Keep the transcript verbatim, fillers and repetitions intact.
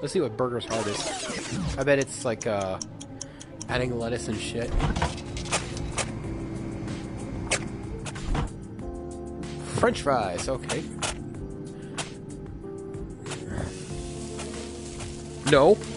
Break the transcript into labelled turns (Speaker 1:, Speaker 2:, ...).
Speaker 1: Let's see what burger's hard is. I bet it's like uh, adding lettuce and shit. French fries, okay. No.